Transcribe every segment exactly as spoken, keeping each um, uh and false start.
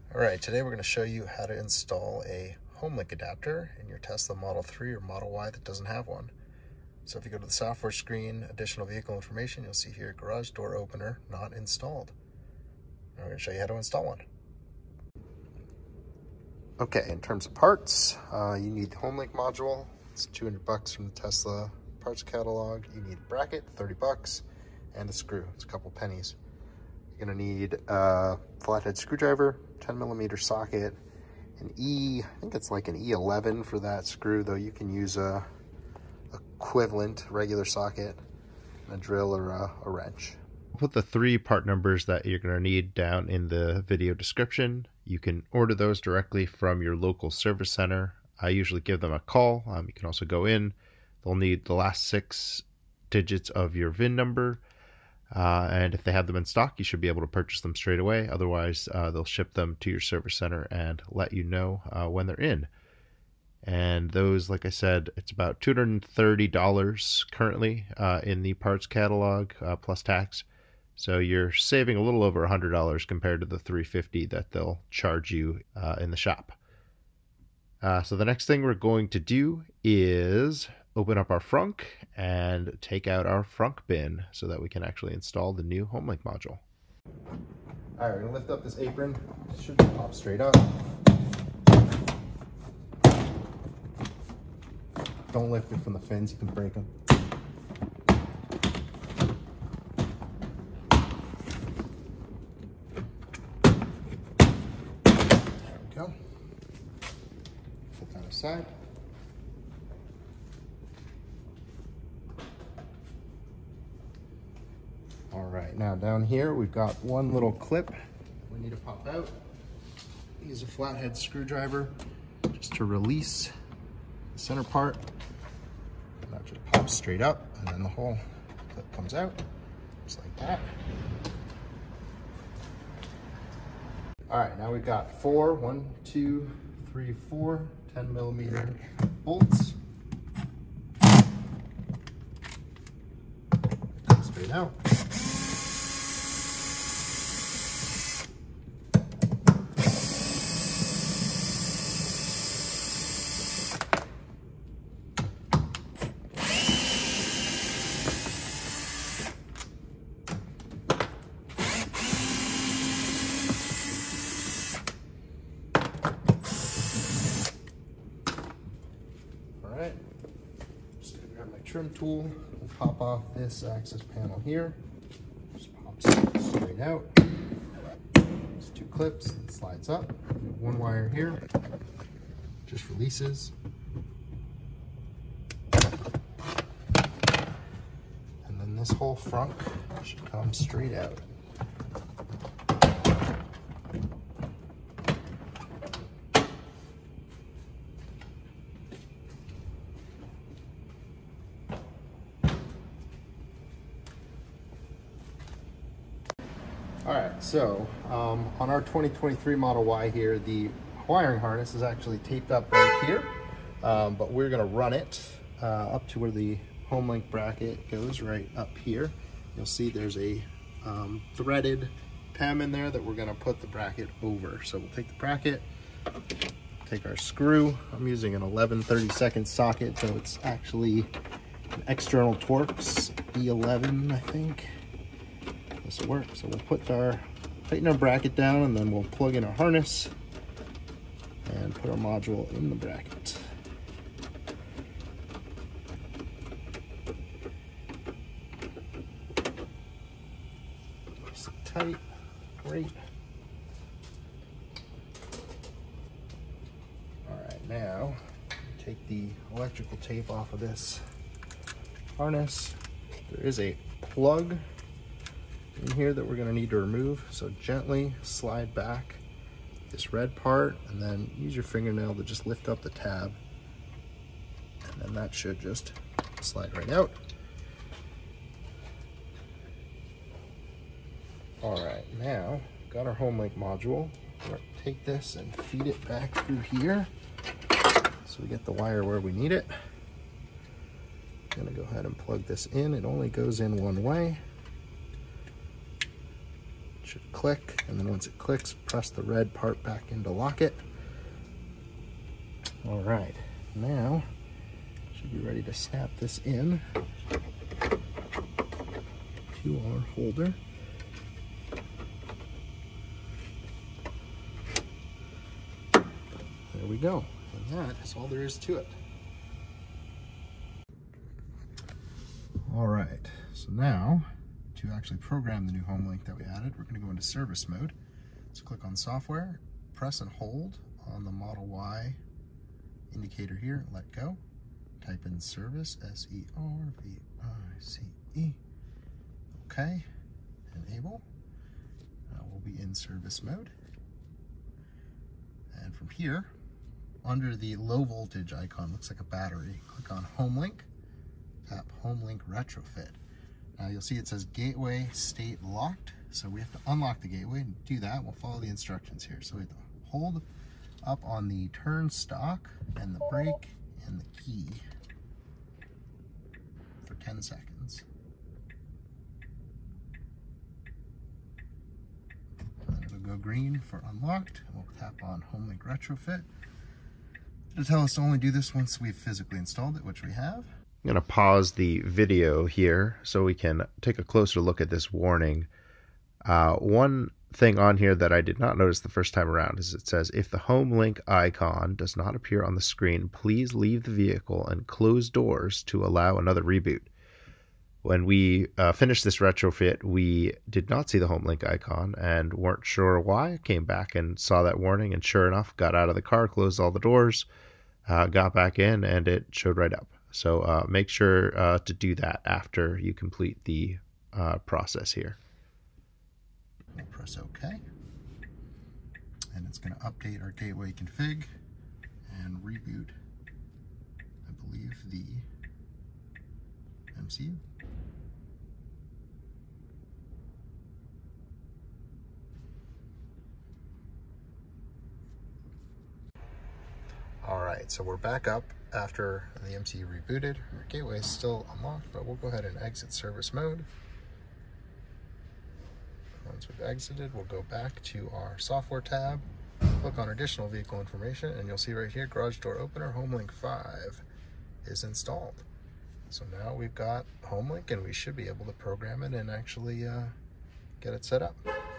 All right, today we're going to show you how to install a HomeLink adapter in your Tesla Model three or Model Y that doesn't have one. So if you go to the software screen, additional vehicle information, you'll see here garage door opener not installed. And we're going to show you how to install one. Okay, in terms of parts, uh, you need the HomeLink module. It's two hundred bucks from the Tesla parts catalog. You need a bracket, thirty bucks, and a screw. It's a couple pennies. You're gonna need a flathead screwdriver, ten millimeter socket, an E, I think it's like an E eleven for that screw, though you can use a equivalent regular socket, a drill or a, a wrench. I'll put the three part numbers that you're gonna need down in the video description. You can order those directly from your local service center. I usually give them a call. Um, you can also go in. They'll need the last six digits of your V I N number. Uh, and if they have them in stock, you should be able to purchase them straight away. Otherwise, uh, they'll ship them to your service center and let you know uh, when they're in. And those, like I said, it's about two hundred thirty dollars currently uh, in the parts catalog uh, plus tax. So you're saving a little over one hundred dollars compared to the three hundred fifty dollars that they'll charge you uh, in the shop. Uh, so the next thing we're going to do is open up our Frunk and take out our Frunk bin so that we can actually install the new HomeLink module. All right, we're gonna lift up this apron. It should pop straight up. Don't lift it from the fins, you can break them. There we go. Put that aside. All right, now down here we've got one little clip we need to pop out. Use a flathead screwdriver just to release the center part. And that just pops straight up, and then the whole clip comes out, just like that. All right, now we've got four, one, two, three, four, ten millimeter bolts. Straight out. Alright, just gonna grab my trim tool and pop off this access panel here. Just pops straight out. There's two clips, it slides up. One wire here, just releases. And then this whole frunk should come straight out. All right, so um, on our twenty twenty-three Model Y here, the wiring harness is actually taped up right here, um, but we're gonna run it uh, up to where the HomeLink bracket goes, right up here. You'll see there's a um, threaded P E M in there that we're gonna put the bracket over. So we'll take the bracket, take our screw. I'm using an eleven thirty-second socket, so it's actually an external torx, E eleven, I think. This will work. So we'll put our, tighten our bracket down, and then we'll plug in our harness and put our module in the bracket. Nice and tight, great. All right, now take the electrical tape off of this harness. There is a plug in here that we're going to need to remove, so gently slide back this red part and then use your fingernail to just lift up the tab, and then that should just slide right out. All right, now got our HomeLink module. We're going to take this and feed it back through here so we get the wire where we need it. I'm going to go ahead and plug this in. It only goes in one way. should click, and then once it clicks, press the red part back in to lock it. All right, now should be ready to snap this in to our holder. There we go, and that is all there is to it. All right, so now to actually program the new HomeLink that we added, we're going to go into service mode. So click on software, press and hold on the Model Y indicator here, let go. Type in service, S E R V I C E. Okay, enable. Now we'll be in service mode. And from here, under the low voltage icon, looks like a battery, click on HomeLink, tap HomeLink Retrofit. Now you'll see it says gateway state locked, so we have to unlock the gateway. And to do that, we'll follow the instructions here. So we have to hold up on the turn stock and the brake and the key for ten seconds. And then it'll go green for unlocked, and we'll tap on HomeLink Retrofit. It'll tell us to only do this once we've physically installed it, which we have. I'm going to pause the video here so we can take a closer look at this warning. Uh, one thing on here that I did not notice the first time around is it says, if the HomeLink icon does not appear on the screen, please leave the vehicle and close doors to allow another reboot. When we uh, finished this retrofit, we did not see the HomeLink icon and weren't sure why. Came back and saw that warning, and sure enough, got out of the car, closed all the doors, uh, got back in, and it showed right up. So uh, make sure uh, to do that after you complete the uh, process here. We'll press OK. And it's going to update our gateway config and reboot, I believe, the M C U. All right, so we're back up after the M C U rebooted. Our gateway is still unlocked, but we'll go ahead and exit service mode. Once we've exited, we'll go back to our software tab, click on additional vehicle information, and you'll see right here, garage door opener HomeLink five is installed. So now we've got HomeLink, and we should be able to program it and actually uh, get it set up.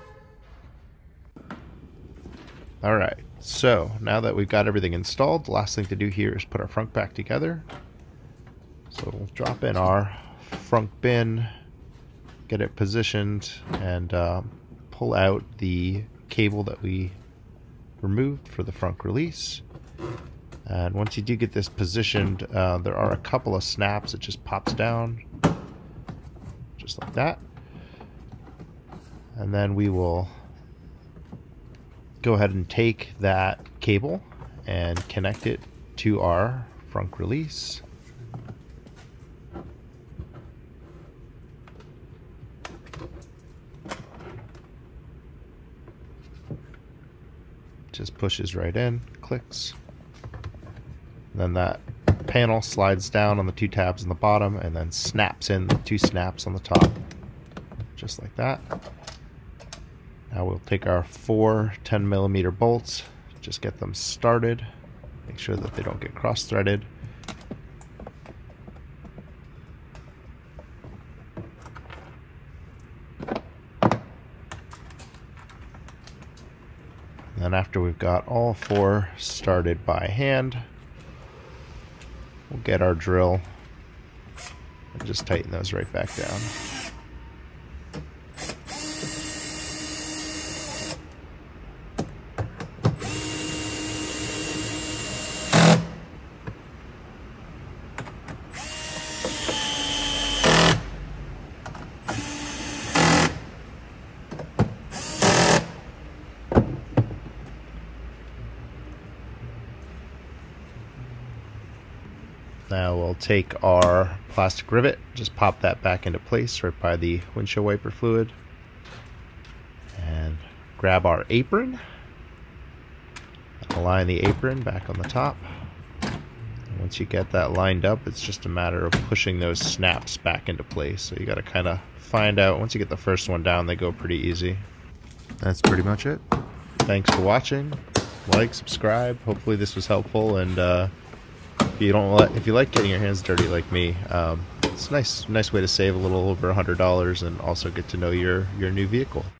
All right, so now that we've got everything installed, the last thing to do here is put our frunk back together. So we'll drop in our frunk bin, get it positioned, and uh, pull out the cable that we removed for the frunk release. And once you do get this positioned, uh, there are a couple of snaps. It just pops down, just like that. And then we will go ahead and take that cable and connect it to our frunk release. Just pushes right in, clicks. And then that panel slides down on the two tabs on the bottom and then snaps in the two snaps on the top, just like that. Now we'll take our four ten millimeter bolts, just get them started, make sure that they don't get cross-threaded. And then after we've got all four started by hand, we'll get our drill and just tighten those right back down. Now we'll take our plastic rivet, just pop that back into place right by the windshield wiper fluid, and grab our apron, align the apron back on the top. And once you get that lined up, it's just a matter of pushing those snaps back into place. So you got to kind of find out, once you get the first one down, they go pretty easy. that's pretty much it. Thanks for watching. Like, subscribe. Hopefully this was helpful, and uh, if you don't let, if you like getting your hands dirty like me, um, it's a nice nice way to save a little over a hundred dollars and also get to know your your new vehicle.